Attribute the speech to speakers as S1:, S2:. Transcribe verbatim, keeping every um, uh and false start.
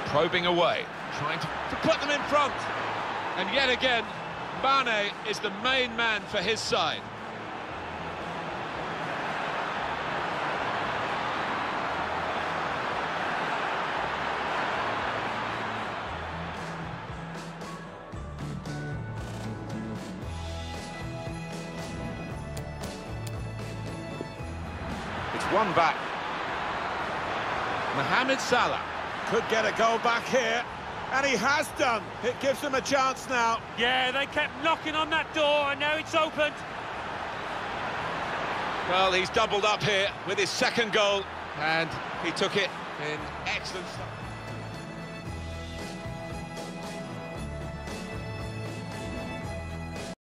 S1: Probing away, trying to, to put them in front. And yet again, Mane is the main man for his side. It's one back. Mohamed Salah.
S2: Could get a goal back here, and he has done. It gives them a chance now.
S3: Yeah, they kept knocking on that door, and now it's opened.
S1: Well, he's doubled up here with his second goal, and he took it in excellent style.